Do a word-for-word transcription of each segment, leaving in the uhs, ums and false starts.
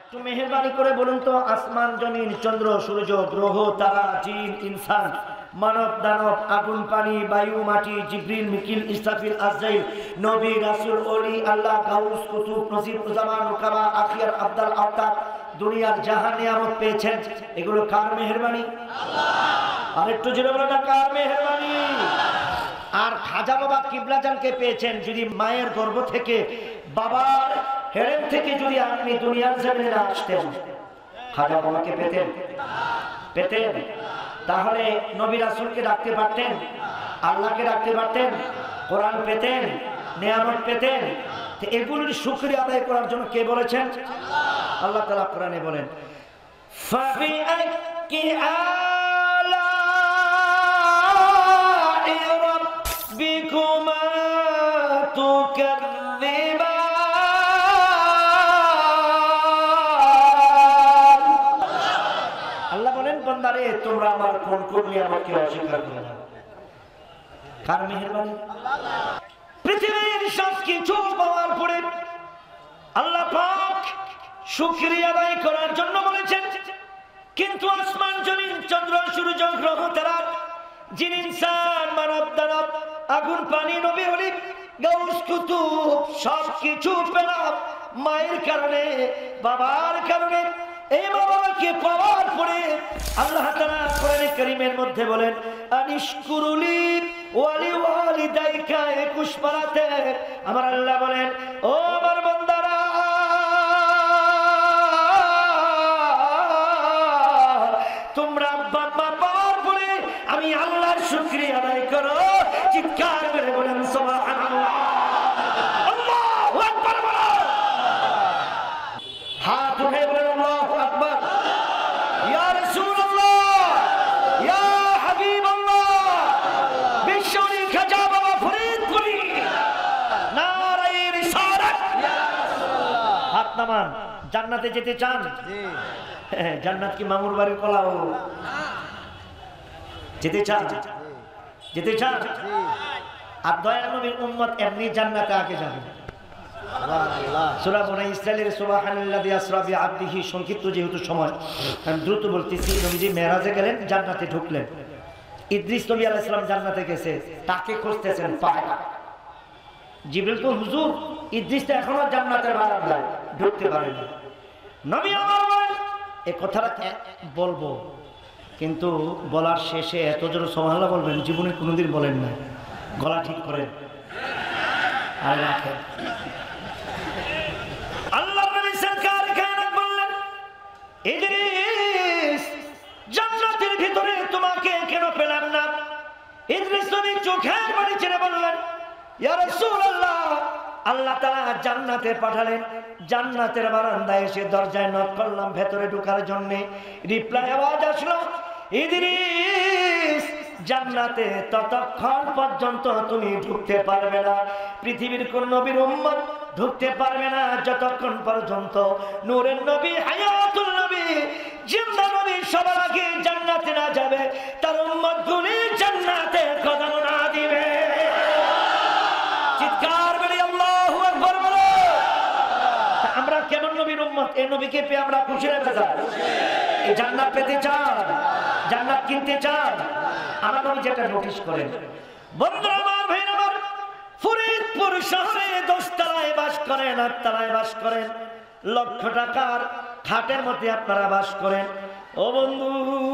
একটু মেহেরবানি করে বলুন তো, আসমান জমিন চন্দ্র সূর্য গ্রহ তারা জিন ইনসান মানব দানব আগুন পানি বায়ু মাটি জিবরিল মিকিল ইসরাফিল আজরাইল নবী রাসূল ওলি আল্লাহ গাউস কুতুব নসিব উজামা নুকাবা আখিয়ার আব্দাল আওতাদ দুনিয়ার জাহান নিয়ামত পেয়েছেন, এগুলো কার মেহেরবানি? আল্লাহ। আর একটু জোরে বলুন না, কার মেহেরবানি? আর খাজা বাবা কিবলাজানকে পেয়েছেন, যদি মায়ের গর্ভ থেকে বাবার হেরেম থেকে যদি আপনি দুনিয়ার জমিনে না আসতেন, খাজা বাবাকে পেতেন? পেতেন? তাহলে নবী রাসূলকে ডাকতে পারতেন, আল্লাহকে ডাকতে পারতেন, কোরআন পেতেন, নিয়ামত পেতেন। এগুলোর শুকরিয়া আদায় করার জন্য কে বলেছেন? আল্লাহ তাআলা কোরআনে বলেন, ফাবিআইয়ি আলাই রাব্বিকুমা তুকাযযিবান। আল্লাহ বলেন, বান্দারে তোমরা আমার কোন কোন নিয়ামতকে অস্বীকার করো? কার মেহেরবানি? আল্লাহ। পৃথিবীর সব কিছু পাওয়ার পরে আল্লাহ পাক শুকরিয়া আদায় করার জন্য বলেছেন, কিন্তু আসমান জমিন চন্দ্র সূর্য গ্রহ তারা জিন ইনসান মানব দানব আগুন পানি নবী ওলি গাউস কুতুব সব কিছু পেলাম মায়ের কারণে, বাবার কারণে। এই বাবাকে পাওয়ার পরে আল্লাহ তাআলা কোরআনে কারীমের মধ্যে বলেন, আনিশকুরুলি ওয়ালি ওয়ালিদাইকা। একুশ পারাতে আমার আল্লাহ বলেন, ও আমার বান্দারা, তোমরা বাবা পাওয়ার পরে আমি আল্লাহর শুকরিয়া আদায় করো। চিৎকার করে বলেন সুবহানাল্লাহ, আল্লাহু আকবার। হাত উঠে বলেন আল্লাহু আকবার। ইয়া রাসূলুল্লাহ, ইয়া হাবিবাল্লাহ, বিশ্বনী খাজা বাবা ফরিদপুরি, নারায়ে রিসালাত। ইয়া রাসূলুল্লাহ, হাত নামান। জান্নাতে যেতে চান? জি। জান্নাত কি মামুর বাড়ির কলাও? যেতে চান? যেতে চান? আর দয়াল নবীর উম্মত এমনি জান্নাতে আগে যাবে। সূরা বনী ইসরাঈলের সুবহানাল্লাযী আসরা বিআবদিহি সংক্ষিপ্ত যেহেতু সময় আমি দ্রুত বলতেছি। নবীজি মেরাজে গেলেন, জান্নাতে ঢুকলেন। ইদ্রিস নবী আলাইহিস সালাম জান্নাতে গেছে, তাকে খুঁজতেছেন, পায় না। জিবরিল তো, হুজুর ইদ্রিস তো এখনো জান্নাতের বারান্দায়, ঢুকতে পারে না। নবী আমার বলেন, এই কথাটা বলবো, কিন্তু বলার শেষে এত জোরে সুবহানাল্লাহ বলবেন, জীবনে কোনোদিন বলেন না। গলা ঠিক করেন আর রাখেন। আল্লাহ নবী সরকার কায়নাত বললেন, ইদ্রিস জান্নাতের ভিতরে তোমাকে কেন পেলাম না? ইদ্রিস নবী চোখের পানি ছেড়ে বললেন, ইয়া রাসূলুল্লাহ, আল্লাহ তাআলা জান্নাতে পাঠালেন। জান্নাতের বারান্দায় এসে দরজায় নক করলাম ভেতরে ঢোকার জন্য। রিপ্লাই আওয়াজ আসলো, ইদ্রিস জান্নাতে ততক্ষণ পর্যন্ত তুমি ঢুকতে পারবে না, পৃথিবীর কোন নবীর উম্মত ঢুকতে পারবে না যতক্ষণ পর্যন্ত নূরের নবী হায়াতুল নবী জিন্দা নবী সবার আগে জান্নাতে না যাবে, তার উম্মতগুলি জান্নাতে কদম না দিবে। চিৎকার করে আল্লাহু আকবার বলো। আমরা কেমন নবীর উম্মত? এই নবীকে পেয়ে আমরা খুশি হয়ে যাই। এই জান্নাত পেতে চান? জান্নাত কিনতে চান? আমার নবী যেটা নোটিশ করেন, বন্ধু আমার, ভাই আমার, ফরিদপুর শহরে দশতলায় বাস করেন, আটতলায় বাস করেন, লক্ষ টাকার খাটের মধ্যে আপনারা বাস করেন। ও বন্ধু,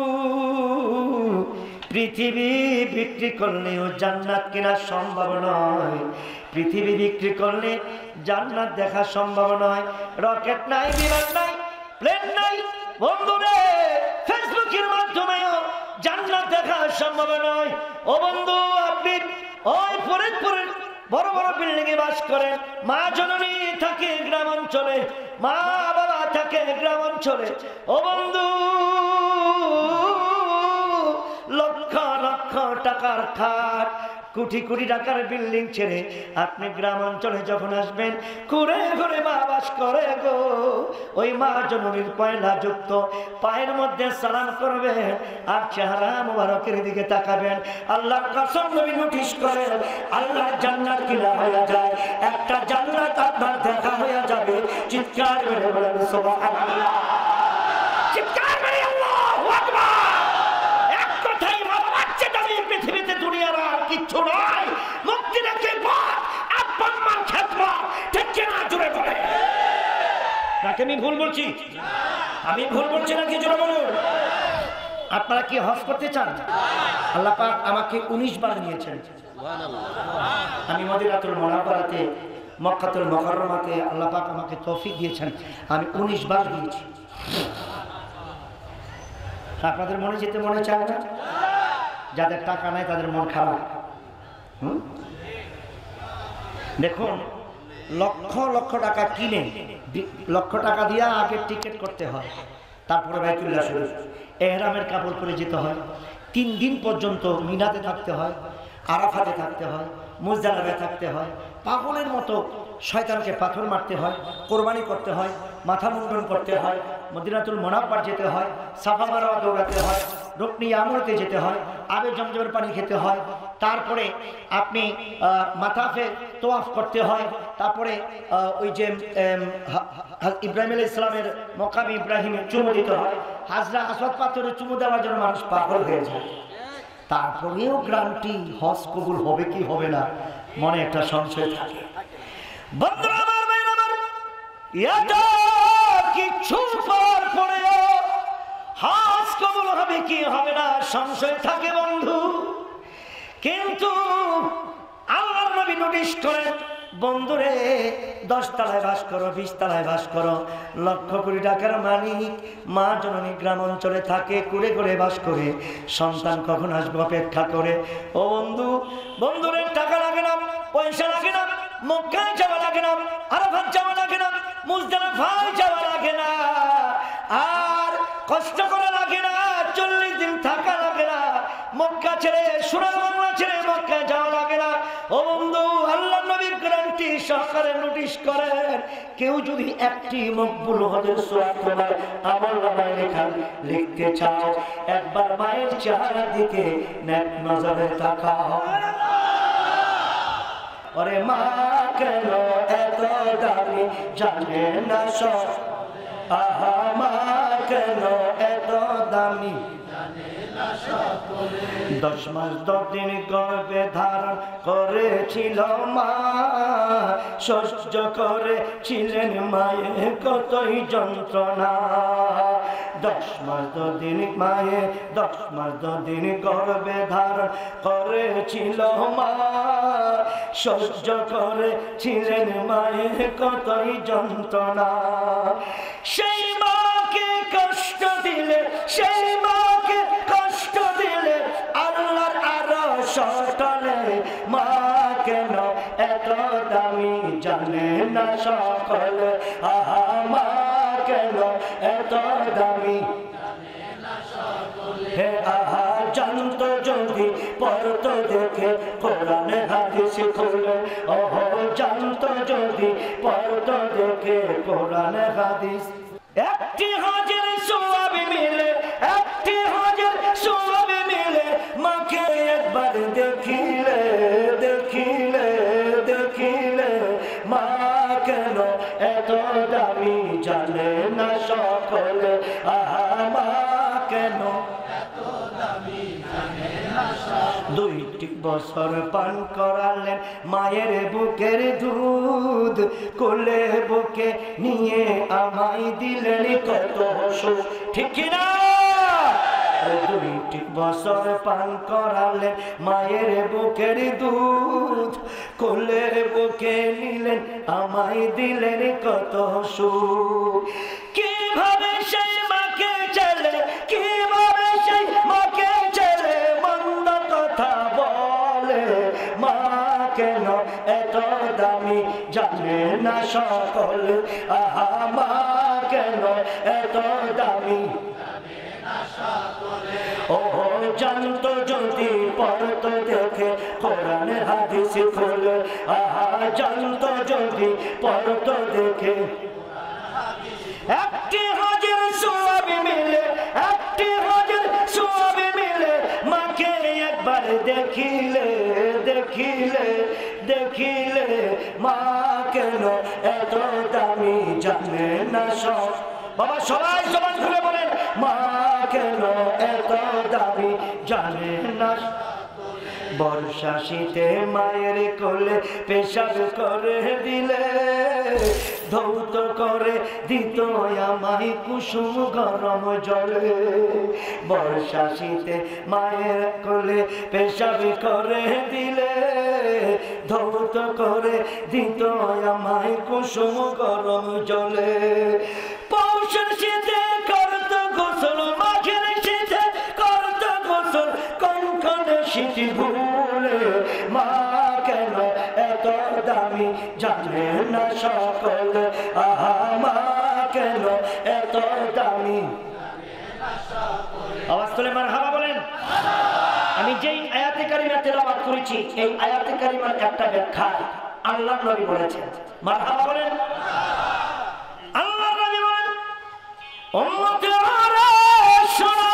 পৃথিবী বিক্রি করলেও জান্নাত কেনা সম্ভব নয়। পৃথিবী বিক্রি করলে জান্নাত দেখা সম্ভব নয়। রকেট নাই, বিমান নাই, প্লেন নাই, বন্ধুরে ফেসবুকের মাধ্যমেও জান্নাত দেখা সম্ভব নয়। ও বন্ধু, আপনি ওই ফরিদপুরের বড় বড় বিল্ডিং এ বাস করেন, মা জননী থাকে গ্রাম অঞ্চলে, মা বাবা থাকে গ্রাম অঞ্চলে। ও বন্ধু, লক্ষ লক্ষ টাকার খাট, কোটি কোটি টাকার বিল্ডিং ছেড়ে আপনি গ্রাম অঞ্চলে যখন আসবেন, ঘুরে ঘুরে মা বাস করে গো, ওই মা জননীর পয়লা যুক্ত পায়ের মধ্যে সালাম করবেন আর চেহারা মোবারকের দিকে তাকাবেন। আল্লাহর কসম নবী নোটিশ করেন, আল্লাহর জান্নাত কিনা হয়ে যায়, একটা জান্নাত আপনার দেখা হয়ে যাবে। চিৎকার করে বলেন সুবহানাল্লাহ, চিৎকার করে আল্লাহু আকবার। এক কথাই মা বাবার চেয়ে দামি পৃথিবীতে দুনিয়ার আর কিচ্ছু নাই। মুক্তি রেখে পথ আপন মার খেদমত, ঠিক কিনা জুড়ে বলে। নাকি আমি ভুল বলছি? আমি ভুল বলছি নাকি জোরে বলুন? আপনারা কি হজ করতে চান? আল্লাহ পাক আমাকে উনিশ বার নিয়েছেন। আমি মদিনাতুল মুনাওয়ারাতে, মক্কাতুল মুকাররমাতে আল্লাহ পাক আমাকে তৌফিক দিয়েছেন, আমি উনিশ বার গিয়েছি। আপনাদের মনে যেতে মনে চায় না? যাদের টাকা নাই তাদের মন খারাপ। হুম, দেখুন, লক্ষ লক্ষ টাকা কিনে লক্ষ টাকা দিয়ে আগে টিকিট করতে হয়, তারপরে বাইতুল্লাহ শরীফ এহরামের কাপড় পরে যেতে হয়, তিন দিন পর্যন্ত মিনাতে থাকতে হয়, আরাফাতে থাকতে হয়, মুজদালিফায় থাকতে হয়, পাগলের মতো শয়তানকে পাথর মারতে হয়, কোরবানি করতে হয়, মাথা মুন্ডন করতে হয়, মদিনাতুল মুনাওয়ারা যেতে হয়, সাফা মারওয়া দৌড়াতে হয়, রুকনি ইয়ামানতে যেতে হয়, আবে জমজমের পানি খেতে হয়, তারপরে আপনি মাথাফে তোয়াফ করতে হয়, তারপরে ওই যে ইব্রাহিম আলাইহিস সালামের মকাম ইব্রাহিমে চুমু দিতে হয়, হাজরা আসওয়াদ পাথরে চুমু দেওয়ার জন্য মানুষ পাগল হয়ে যায়। তারপরেও গ্রামটি হজ কবুল হবে কি হবে না মনে একটা সংশয় থাকে। বন্ধুরা আমার, ভাইরা আমার, এটা কিছু পর পড়েও হজ কবুল হবে কি হবে না সংশয় থাকে বন্ধু। কিন্তু আল্লাহর নবী নোটিশ করেন, বন্ধুরে দশ তলায় বাস করো, বিশ তলায় বাস করো, লক্ষ কোটি টাকার মালিক মা জননী গ্রাম অঞ্চলে থাকে, কুড়ে করে বাস করে, সন্তান কখন আসবে অপেক্ষা করে। ও বন্ধু, বন্ধুরে টাকা লাগে না, পয়সা লাগে না, মক্কায় যাওয়া লাগে না, আরাফাত যাওয়া লাগে না, মুজদালিফায় যাওয়া লাগে না, আর কষ্ট করা লাগে না, চল্লিশ দিন থাকা লাগে না, মক্কা ছেড়ে সোনার বাংলা ছেড়ে মক্কায় যাওয়া লাগে না। ও বন্ধু, আল্লাহ নবীর গ্যারান্টি সহকারে নোটিশ করেন, কেউ যদি একটি মকবুল হজের সওয়াব তোমার আমলনামায় লেখা লিখতে চাও, একবার মায়ের চেহারার দিকে নেক নজরে তাকাও। ওরে মা কেন এত দামি জানে না সব, আহা মা কেন এত দামি জানে না সব। দশ মাস দশ দিন গর্ভে ধারণ করেছিল মা, সহ্য করেছিলেন মায়ে কতই যন্ত্রণা। দশ মাস দশ দিন মায়ে দশ মাস দশ দিন গর্ভে ধারণ করেছিল মা, সহ্য করেছিলেন মায়ে কতই যন্ত্রণা। সেই মাকে কষ্ট দিলে, সেই মাকে কষ্ট দিলে আল্লাহর আরশ তলে, মা কেন এত দামি জানে না সকলে, আহা মা কেন এত দামি হে আহা। জানতো যদি পড়তো দেখে কোরআন হাদিস খুলে, ওহ জানতো যদি পড়তো দেখে কোরআন হাদিস। একটি হজের সওয়াব মিলে, একটি হজের সওয়াব মিলে, মাকে একবার দেখিলে, দেখিলে, দেখিলে, মা কেন এত দামি জানে না সকলে, আহা মা কেন এত দামি জানে না সকলে। দুইটি বছর পান করালেন মায়ের বুকের দুধ, কোলে বুকে নিয়ে আমায় দিলেন কত সুখ, ঠিক না? দুইটি বছর পান করালেন মায়ের বুকের দুধ, কোলে বুকে নিলেন আমায় দিলেন কত সুখ। কিভাবে সেই মাকে চলে, কিভাবে সেই মাকে চলে মন্দ কথা বলে, মা কেন এত দামি জানে না সকল, আহা মা কেন এত দামি ও জানতো যদি পড়তো দেখে কোরআন হাদিস খুলে, আহা জানতো যদি পড়তো দেখে। একটি হাজার সওয়াবে মিলে, একটি হাজার সওয়াবে মিলে, মাকে একবার দেখিলে দেখিলে দেখিলে, মা কেন এত দামি জানে না সব। বাবা সবাই জবান খুলে বলেন, মা কেন এত দামি জানে না। বর্ষা শীতে মায়ের কোলে পেশাব করে দিলে, ধৌত করে দিত আমায় কুসুম গরম জলে। বর্ষা শীতে মায়ের কোলে পেশাব করে দিলে, ধৌত করে দিত আমায় কুসুম গরম জলে। পৌষের শীতে করত গোসল, মাঘের শীতে করত গোসল, কনকনে শীত ভুলে, মা কেন এত দামি জানে না সকল। আহা মা কেন এত দামি। আওয়াজ তুলে মারহাবা বলেন। আমি যেই আয়াতে কারিমা তেলাওয়াত করেছি, এই আয়াতে কারিমার একটা ব্যাখ্যা আল্লাহর নবী বলেছেন। মারহাবা বলেন। আল্লাহর নবী বলেন, উম্মতেরা শোনো,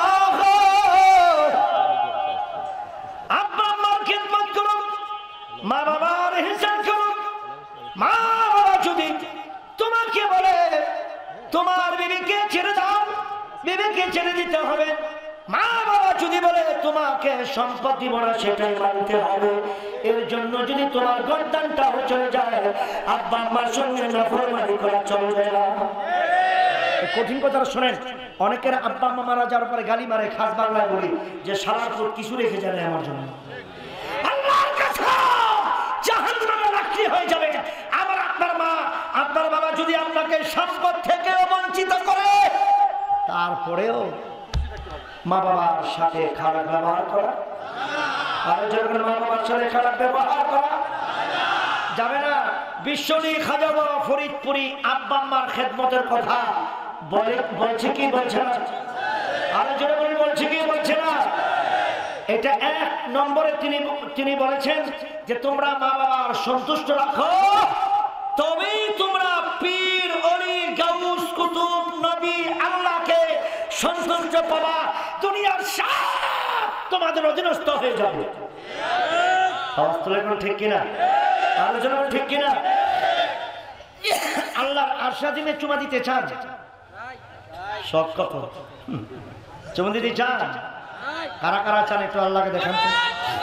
আব্বা আম্মার খিদমত করো, মা বাবার হিসাব করো। মা বাবা যদি তোমাকে বলে তোমার বিবিকে ছেড়ে দাও, বিবিকে ছেড়ে দিতে হবে। মা বাবা যদি বলে তোমাকে সম্পদ দিব না, সেটাই মানতে হবে। এর জন্য যদি তোমার গর্দানটাও চলে যায়, আব্বা আম্মার সঙ্গে নাফরমানি করা চলবে না। কঠিন কথা শোনেন, অনেকের আব্বা আম্মা মারা যাওয়ার পরে গালি মারে, খাস বাংলায় বলি যে সারার পর কিছু রেখে যাবে আমার জন্য। আল্লাহর কাছে জাহান্নামে রাখতে হয়ে যাবে। আবার আপনার মা আপনার বাবা যদি আপনাকে সম্পদ থেকে বঞ্চিত করে, তারপরেও মা বাবার সাথে খারাপ ব্যবহার করা, আর যখন মা বাবার সাথে খারাপ ব্যবহার করা যাবে না। বিশ্বনী খাজা বাবা ফরিদপুরি আব্বা আম্মার খেদমতের কথা বলে, বলছে কি বলছে না? আরো জোরে বলে বলছে কি বলছে না? এটা এক নম্বরে তিনি তিনি বলেছেন যে তোমরা মা বাবার সন্তুষ্ট রাখো, তবেই তোমরা পীর অলি গাউস কুতুব নবী আল্লাহকে সন্তুষ্ট পাবা, দুনিয়ার সব তোমাদের অধীনস্থ হয়ে যাবে। আওয়াজ তুলে কোন ঠিক কিনা? আলোচনা ঠিক কিনা? আল্লাহর আরশাদিনে চুমা দিতে চান? সব কত চুমা দিতে চান? কারা কারা চান একটু আল্লাহকে দেখান তো।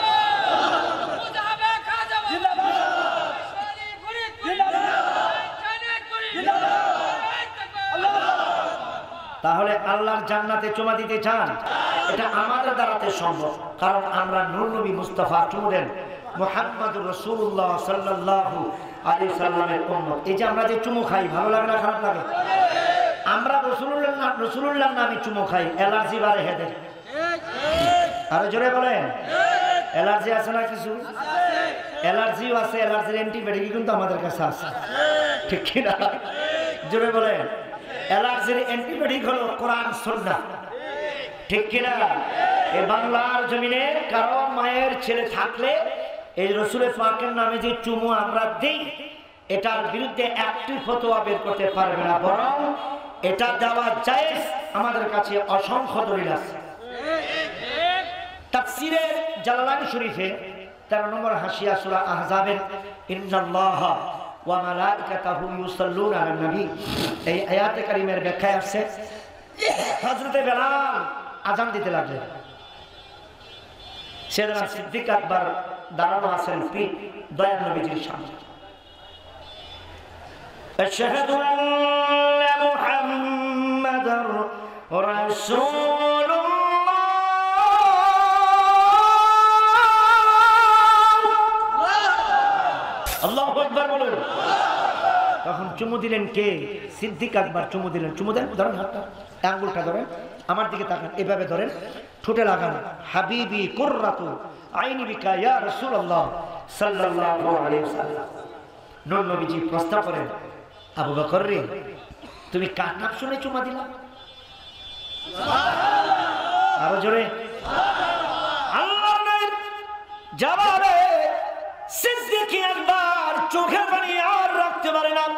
তাহলে আল্লাহর জান্নাতে চুমা দিতে চান? এটা আমাদের দ্বারাতে সম্ভব, কারণ আমরা নূর নবী মুস্তাফা চুমু দেন মুহাম্মদুর রাসূলুল্লাহ সাল্লাল্লাহু আলাইহি সাল্লামের উম্মত। এই যে আমরা যে চুমু খাই, ভালো লাগে না খারাপ লাগে? আমরা রাসূলুল্লাহ নাম রাসূলুল্লাহর নামে চুমু খাই, অ্যালার্জি বাড়ে হেদের। আরো জোরে বলেন। অ্যালার্জি আছে না কিছু? অ্যালার্জিও আছে, অ্যালার্জির অ্যান্টিবায়োটিক কিন্তু আমাদের কাছে আছে, ঠিক কি না? জোরে বলেন। অ্যালার্জির অ্যান্টিবায়োটিক হলো কোরআন সুন্নাহ, ঠিক কি না? এই বাংলার জমিনে কারো মায়ের ছেলে থাকলে এই রাসূলের পাকের নামে যে চুমু আমরা দেই, এটার বিরুদ্ধে একটি ফতোয়া বের করতে পারবে না, বরং এটা দেওয়া জায়েজ। আমাদের কাছে অসংখ্য দলিল আছে। তাফসীরে জালালাইন শরীফে তেরো নম্বর হাসিয়া সূরা আহজাবের ইন্নাল্লাহা ওয়া মালাইকাতাহু ইউসাল্লুনা আলান নবী, এই আয়াতে কারিমের ব্যাখ্যায় আছে হযরতে বেলাল আযান দিতে লাগলেন। সাইয়েদনা সিদ্দিক আকবর দাঁড়ানো আছেন দয়ার নবীজির সামনে। আশহাদু আন্না মুহাম্মাদার রাসূলুল্লাহ, আল্লাহু আকবার বলুন। তখন চুমু দিলেন কে? সিদ্দিক আকবর চুমু দিলেন। চুমু দেন, ধরেন হাতটা, আঙ্গুলটা ধরেন, আমার দিকে তাকান, এভাবে ধরেন, ঠোঁটে লাগান। হাবিবি কুররাতু আইনি বিকা ইয়া রাসূলুল্লাহ সাল্লাল্লাহু আলাইহি ওয়াসাল্লাম। নূর নবীজি প্রশ্ন করেন, আবু বকর রে, তুমি কার নাম শুনে চুমা দিলা? সুবহানাল্লাহ। আরো জোরে আল্লাহ নাই যাবারে সিদ্দিক আকবর চোখের পানি আর রাখতে পারে না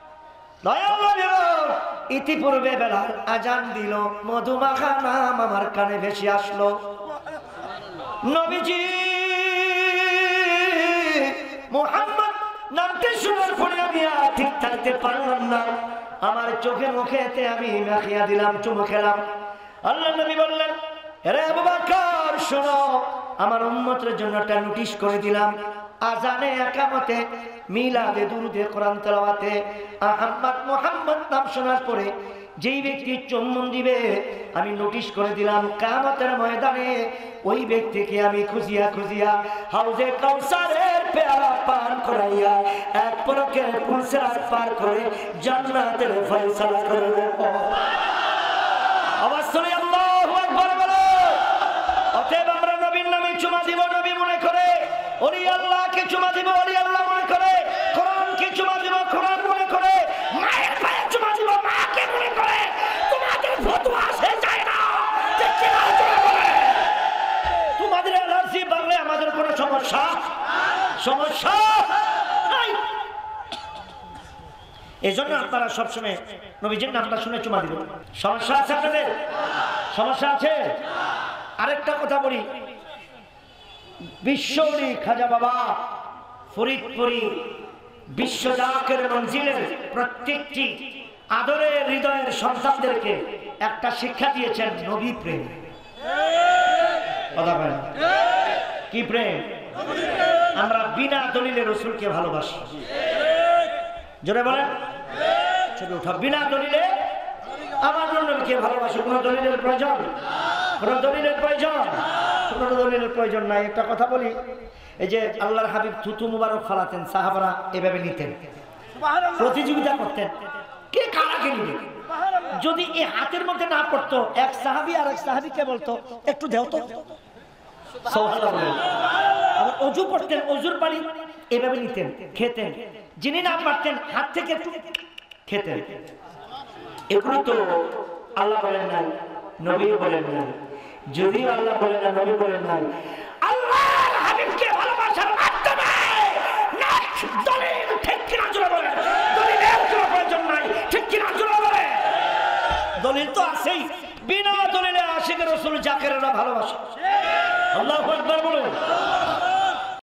ইতিপূর্বে বেলাল আজান দিল মধুমাখা নাম আমার কানে ভেসে আসলো নবীজি মুহাম্মদ নামটি শোনার পরে আমি আর ঠিক থাকতে পারলাম না আমার চোখে মুখেতে আমি মাখিয়া দিলাম চুমু খেলাম আল্লাহ নবী বললেন আরে আবু বকর শোনো আমার উম্মতের জন্য একটা নোটিশ করে দিলাম আজানে একামতে মিলাদে দুরুদে কোরআন তেলাওয়াতে আহমদ মুহাম্মদ নাম শোনার পরে যেই ব্যক্তি চুম্বন দিবে আমি নোটিশ করে দিলাম কিয়ামতের ময়দানে ওই ব্যক্তিকে আমি খুঁজিয়া খুঁজিয়া হাউজে কাউসারের পেয়ালা পান করাইয়া এক পলকে পুলসিরাত পার করে জান্নাতের ফয়সালা করে দেব আওয়াজ শুনে আল্লাহু আকবার বলো অতএব আমরা নবীর নামে চুমা দিব নবী মনে করে ওলি আল্লাহকে চুমা দিব ওলি আল্লাহ মনে করে কোরআনকে চুমা দিব কোরআন মনে করে মায়ের পায়ে চুমা দিব মাকে মনে করে তোমাদের ফতোয়া সে যায় না ঠিক কি না বলে তোমাদের এলার্জি বাড়লে আমাদের কোনো সমস্যা সমস্যা নাই এজন্য আপনারা সবসময় নবীজির নামটা শুনে চুমা দিবেন সমস্যা আছে আপনাদের সমস্যা আছে আরেকটা কথা বলি বিশ্বলি খাজা বাবা ফরিদপুরি বিশ্ব জাকের মঞ্জিলের প্রত্যেকটি আদরের হৃদয়ের সন্তানদেরকে একটা শিক্ষা দিয়েছেন নবী প্রেম কথা বলেন কি প্রেম আমরা বিনা দলিলে রাসূলকে ভালোবাসি জোরে বলেন শুধু উঠা বিনা দলিলে আমার নবীকে ভালোবাসি কোনো দলিলের প্রয়োজন কোনো দলিলের প্রয়োজন কোনো দলিলের প্রয়োজন নাই একটা কথা বলি এই যে আল্লাহর হাবিব থুতু মুবারক ফলাতেন সাহাবারা এভাবে নিতেন প্রতিযোগিতা করতেন কে কারাকে নিবে যদি এই হাতের মধ্যে না পড়তো এক সাহাবী আর এক সাহাবীকে বলতো একটু দেও তো সুবহানাল্লাহ আর ওযু করতেন ওযুর পানি এভাবে নিতেন খেতেন যিনি না পারতেন হাত থেকে একটু খেতেন এগুলো তো আল্লাহ বলেন নাই নবী বলেন নাই যদি আল্লাহ বলেন না নবী বলেন নাই আল্লাহর হাবিবকে ভালোবাসার মাধ্যমে নেক্সট দলিল ঠিক কিনা জোরে বলেন দলিলের কোনো প্রয়োজন নাই ঠিক কিনা জোরে বলেন দলিল তো আছেই বিনা দলিলে আশিক রাসূল জাকেররা ভালোবাসে আল্লাহু আকবার বলুন